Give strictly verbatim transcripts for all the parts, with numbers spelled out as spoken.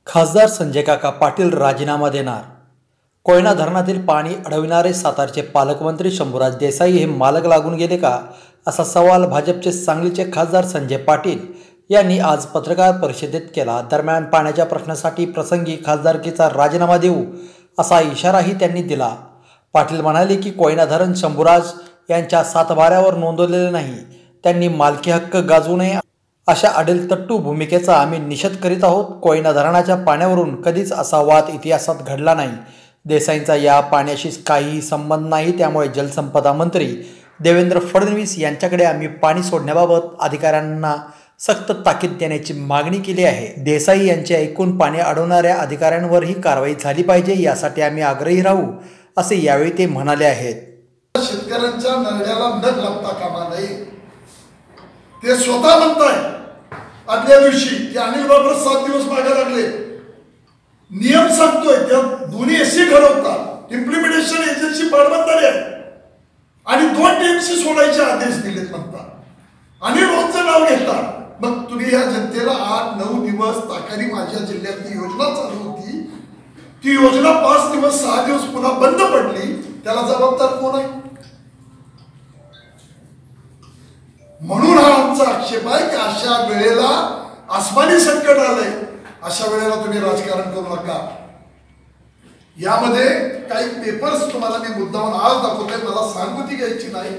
खासदार संजय काका पाटील राजीनामा देणार. कोयना धरणातील पाणी अडविणारे सातारचे पालकमंत्री शंभूराज देसाई हे मालक लागून गेले का, असा सवाल भाजपचे सांगलीचे खासदार संजय पाटील यांनी आज पत्रकार परिषदेत केला. दरम्यान पाण्याच्या प्रश्नासाठी प्रसंगी खासदारकीचा राजीनामा देऊ असा इशाराही त्यांनी दिला. पाटील म्हणाले की कोयना धरण शंभूराज यांच्या सातबाऱ्यावर नोंदवलेले नाही. त्यांनी मालकी हक्क गाजवू नये अशा अडेलतट्टू भूमिकेचा आम्ही निषेध करीत आहोत. कोयना धरणाच्या पाण्यावरून कधीच असा वाद इतिहासात घडला नाही. देसाईंचा या पाण्याशी काहीही संबंध नाही. त्यामुळे जलसंपदा मंत्री देवेंद्र फडणवीस यांच्याकडे आम्ही पाणी सोडण्याबाबत अधिकाऱ्यांना सक्त ताकीद देण्याची मागणी केली आहे. देसाई यांचे ऐकून पाणी अडवणाऱ्या अधिकाऱ्यांवरही कारवाई झाली पाहिजे, यासाठी आम्ही आग्रही राहू, असे यावेळी ते म्हणाले आहेत. शेतकऱ्यांच्या नरड्याला नख लागता कामा नये, ते स्वतः म्हणताय आदल्या दिवशी की अनिल बाबर सात दिवस मागे लागले. नियम सांगतोय त्या दोन्ही एसी ठरवतात, इम्प्लिमेंटेशन एजन्सी पाडबंधारी आहे आणि दोन टीएमसी सोडायचे आदेश दिलेत म्हणतात. अनिल भाऊंचं नाव घेतात. मग तुम्ही या जनतेला आठ नऊ दिवस ताकारी माझ्या जिल्ह्यातली योजना चालू होती, ती योजना पाच दिवस सहा दिवस पुन्हा बंद पडली, त्याला जबाबदार कोण आहे? म्हणून हा आमचा आक्षेप आहे की अशा वेळेला आसमानी संकट आलंय, अशा वेळेला तुम्ही राजकारण करू नका. यामध्ये काही पेपर्स तुम्हाला मी मुद्दामून आज दाखवतोय, मला सांगुती घ्यायची नाही.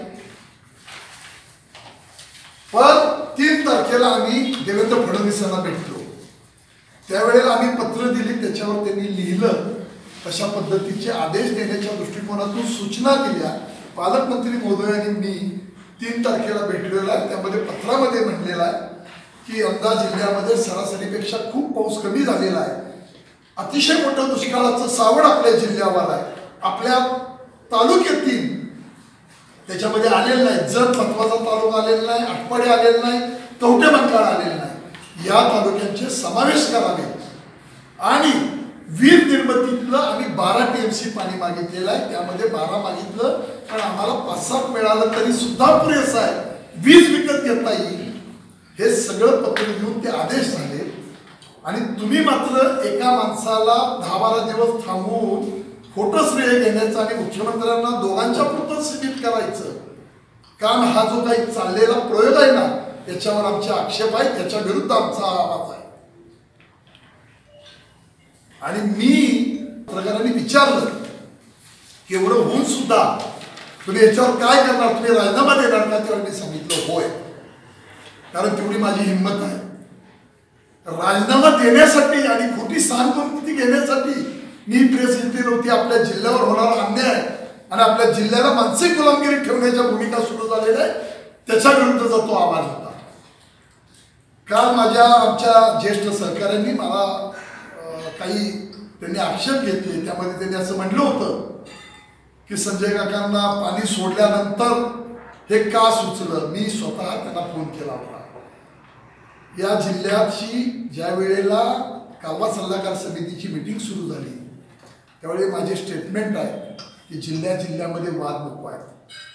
पण तीन तारखेला आम्ही देवेंद्र फडणवीसांना भेटलो. त्यावेळेला आम्ही पत्र दिली, त्याच्यावर त्यांनी लिहिलं तशा पद्धतीचे आदेश देण्याच्या दृष्टिकोनातून सूचना दिल्या. पालकमंत्री महोदयांनी मी तीन तारखेला भेटलेला आहे. त्यामध्ये पत्रामध्ये म्हणलेलं आहे की यंदा जिल्ह्यामध्ये सरासरीपेक्षा खूप पाऊस कमी झालेला आहे. अतिशय मोठं दुष्काळाचं सावट आपल्या जिल्ह्यावर आहे. आपल्या तालुक्यातील त्याच्यामध्ये आलेलं नाही, जत महत्वाचा तालुका आलेला नाही, आटपाडे आलेला नाही, कवठे मंकाळ आलेलं नाही. या तालुक्यांचे समावेश करावे आणि वीज निर्मितीतलं आम्ही बारा टीएमसी पाणी मागितलेलं आहे. त्यामध्ये बारा मागितलं, पण आम्हाला पाच सात मिळालं तरी सुद्धा पुरेसं आहे, वीज विकत घेता येईल. हे सगळं पत्र घेऊन ते आदेश झाले आणि तुम्ही मात्र एका माणसाला दहा बारा दिवस थांबवून फोटो श्रेय घेण्याचं आणि मुख्यमंत्र्यांना दोघांच्या पुरतं सीमित करायचं काम, हा जो काही चाललेला प्रयोग आहे ना, त्याच्यावर आमचे आक्षेप आहे, त्याच्या विरुद्ध आमचा आवाज आहे. आणि मी पत्रकारांनी विचारलं की एवढं होऊन सुद्धा तुम्ही याच्यावर काय करणार, तुम्ही राजीनामा देणार का? तेव्हा मी सांगितलं होय, कारण तेवढी माझी हिंमत आहे. राजीनामा देण्यासाठी आणि खोटी सहानुभूती घेण्यासाठी मी प्रेस घेतली नव्हती. आपल्या जिल्ह्यावर होणारा अन्याय आणि आपल्या जिल्ह्याला मानसिक गुलामगिरी ठेवण्याच्या भूमिका सुरू झालेल्या आहे, त्याच्या विरुद्धचा तो आवाज होता. काल माझ्या आमच्या ज्येष्ठ सहकाऱ्यांनी मला काही त्यांनी आक्षेप घेतले. त्यामध्ये त्यांनी असं म्हटलं होतं की संजय काकांना पाणी सोडल्यानंतर हे का सुचलं. मी स्वतः त्यांना फोन केला होता. या जिल्ह्याची ज्या वेळेला कालवा सल्लागार समितीची मीटिंग सुरू झाली, त्यावेळी माझे स्टेटमेंट आहे की जिल्ह्या जिल्ह्यामध्ये वाद नको आहे,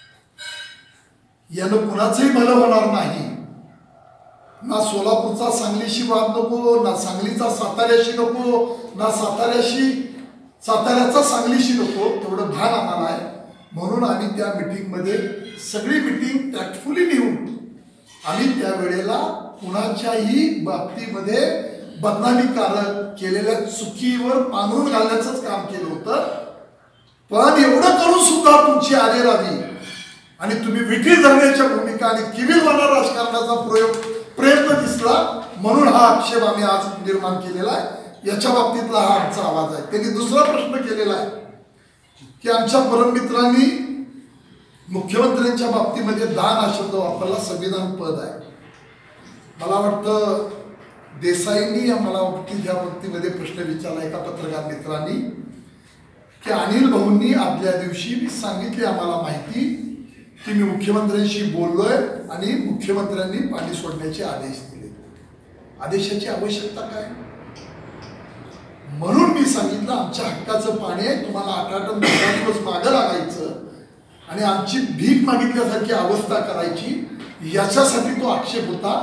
यानं कुणाचंही भलं होणार नाही. ना सोलापूरचा सांगलीशी वाद नको, ना सांगलीचा साताऱ्याशी नको, ना साताऱ्याशी साताऱ्याचा सांगलीशी नको, तेवढं भान आम्हाला आहे. म्हणून आम्ही त्या मिटिंगमध्ये सगळी मिटिंग टॅक्टफुली नेऊन आम्ही त्यावेळेला कुणाच्याही बाबतीमध्ये बदनामीकारक केलेल्या चुकीवर पांघरून घालण्याचंच काम केलं होतं. पण एवढं करून सुद्धा तुमची आले राहावी आणि तुम्ही विठी धरण्याच्या भूमिका आणि किविलवाना राजकारणाचा प्रयोग प्रयत्न दिसला, म्हणून हा आक्षेप आम्ही आज निर्माण केलेला आहे. याच्या बाबतीतला हा आमचा आवाज आहे. त्यांनी दुसरा प्रश्न केलेला आहे की आमच्या परममित्रांनी मुख्यमंत्र्यांच्या बाबतीमध्ये दान हा शब्द वापरला, संविधान पद आहे. मला वाटतं देसाईंनी मला वाटतं त्या बाबतीमध्ये प्रश्न विचारला एका पत्रकार मित्रांनी की अनिल भाऊंनी आदल्या दिवशी मी सांगितली आम्हाला माहिती की मी मुख्यमंत्र्यांशी बोललोय आणि मुख्यमंत्र्यांनी पाणी सोडण्याचे आदेश दिले. आदेशाची आवश्यकता काय? म्हणून मी सांगितलं आमच्या हक्काचं पाणी आहे, तुम्हाला आठ आठ दहा दिवस मागं लागायचं आणि आमची भीक मागितल्यासारखी अवस्था करायची, याच्यासाठी तो आक्षेप होता.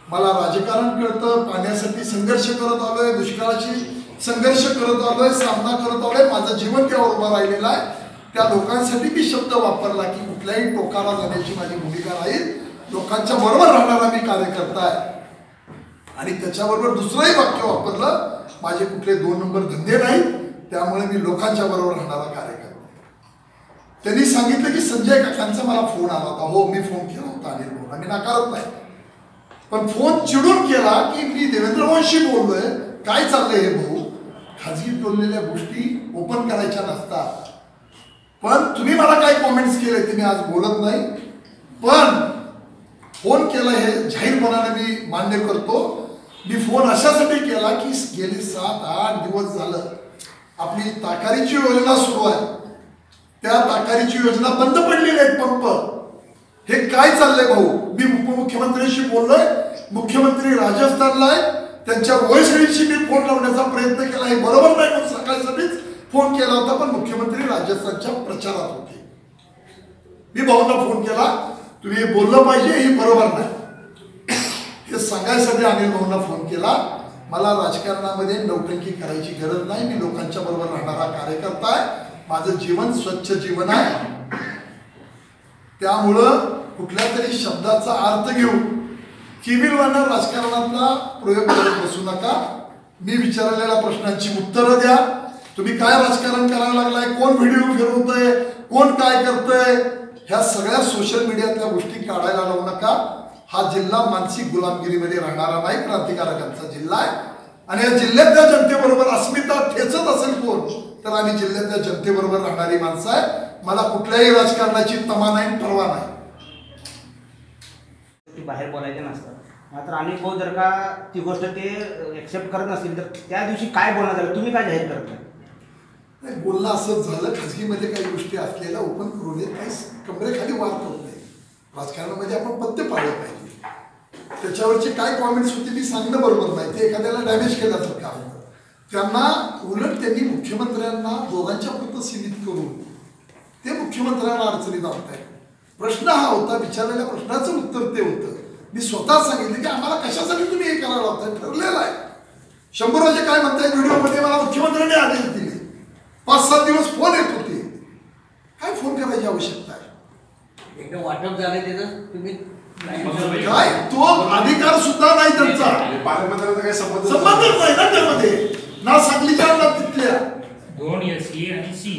मला राजकारण कळतं, पाण्यासाठी संघर्ष करत आलोय, दुष्काळाशी संघर्ष करत आलोय, सामना करत आलोय, माझं जीवन त्यावर उभं राहिलेलं आहे. त्या लोकांसाठी मी शब्द वापरला की कुठल्याही टोकाला जाण्याची माझी भूमिका राहील, लोकांच्या बरोबर राहणारा मी कार्यकर्ता आहे. आणि त्याच्याबरोबर दुसरंही वाक्य वापरलं, माझे कुठले दोन नंबर धंदे नाहीत, त्यामुळे मी लोकांच्या बरोबर राहणारा कार्यकर्ता. त्यांनी सांगितलं की संजय काकांचा मला फोन आला होता. हो, मी फोन केला होता अनिल भाऊला, मी नाकारत नाही, पण फोन चिडून केला की मी देवेंद्र भाऊंशी बोललोय, काय चाललंय हे भाऊ, खाजगी बोललेल्या गोष्टी ओपन करायच्या नसतात. पण तुम्ही मला काय कॉमेंट्स केले ते मी आज बोलत नाही, पण फोन केला हे जाहीरपणाने मी मान्य करतो. मी फोन अशासाठी केला की गेली सात आठ दिवस झालं आपली ताकारीची योजना सुरू आहे, त्या ताकारीची योजना बंद पडलेली आहे. पंप हे काय चाललंय भाऊ, मी उपमुख्यमंत्र्यांशी बोललोय, मुख्यमंत्री राजस्थानला आहे, त्यांच्या वयसळीशी मी फोन लावण्याचा प्रयत्न केला, हे बरोबर नाही म्हणून सकाळसाठीच फोन केला होता, पण मुख्यमंत्री राजस्थानच्या प्रचारात होते. मी भाऊंना फोन केला, तुम्ही हे बोललं पाहिजे, हे बरोबर नाही हे सांगायसाठी अनिल भाऊंना फोन केला. मला राजकारणामध्ये नौटंकी करायची गरज नाही, मी लोकांच्या बरोबर राहणारा कार्यकर्ता आहे, माझं जीवन स्वच्छ जीवन आहे. त्यामुळं कुठल्या तरी शब्दाचा अर्थ घेऊन किविलवाना राजकारणातला प्रयोग करत बसू नका. मी विचारलेल्या प्रश्नांची उत्तरं द्या. तुम्ही काय राजकारण करायला लागलाय, कोण व्हिडिओ फिरवतोय, कोण काय करतोय, ह्या सगळ्या सोशल मीडियातल्या गोष्टी काढायला लावू नका. हा जिल्हा मानसिक गुलामगिरीमध्ये राहणारा नाही, क्रांतिकारकांचा जिल्हा आहे. आणि या जिल्ह्यातल्या जनतेबरोबर अस्मिता ठेचत असेल कोण, तर आम्ही जिल्ह्यातल्या जनतेबरोबर राहणारी माणसं आहे. मला कुठल्याही राजकारणाची तमा नाही, परवा नाही. बाहेर बोलायचे नसतात, मात्र अनेक भाऊ जर का ती गोष्ट ते एक्सेप्ट करत नसतील तर त्या दिवशी काय बोलणं झालं, तुम्ही काय जाहीर करत नाही? बोलणं असंच झालं, खाजगीमध्ये काही गोष्टी असलेल्या ओपन करू देत, काही कमरेखाली वाद होत नाही. राजकारणामध्ये आपण पत्ते पाळले पाहिजे. त्याच्यावरचे काय कॉमेंट्स होते ती सांगणं बरोबर नाही, ते एखाद्याला डॅमेज केल्यासारखं काम होतं. त्यांना उलट त्यांनी मुख्यमंत्र्यांना दोघांच्या पुरतं सीमित करून ते मुख्यमंत्र्यांना अडचणीत आणताय. प्रश्न हा होता, विचारलेल्या प्रश्नाचं उत्तर ते होतं. मी स्वतः सांगितलं की आम्हाला कशासाठी तुम्ही हे करायला लावताय, ठरलेलं आहे. शंभूराजे काय म्हणताय व्हिडिओमध्ये, मला मुख्यमंत्र्यांनी आदेश दिले, पाच सात दिवस फोन येत होते, काय फोन करायची आवश्यकता आहे? एकदा वाटप झालं त्याचं तुम्ही काय, तो अधिकार सुद्धा नाही त्यांचा, पालकमंत्र्यांचा काही संबंध संबंधच नाही ना त्यामध्ये, ना सांगलीच्या ना तिथल्या. दोन एसी आणि सी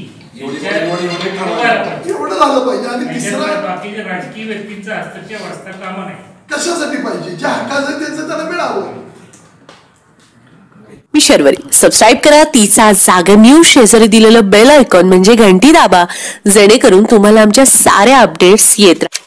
एवढं झालं पाहिजे. आणि तिसरा, बाकीच्या राजकीय व्यक्तींचा हस्तक्षेप असता कामा नाही. कशासाठी पाहिजे, ज्या हक्काचं त्याचं त्याला मिळावं. मी शर्वरी. सबस्क्राईब करा तिचा जागर न्यूज, शेजारी दिलेलं बेल आयकॉन म्हणजे घंटी दाबा, जेणेकरून तुम्हाला आमच्या साऱ्या अपडेट्स येत राहतील.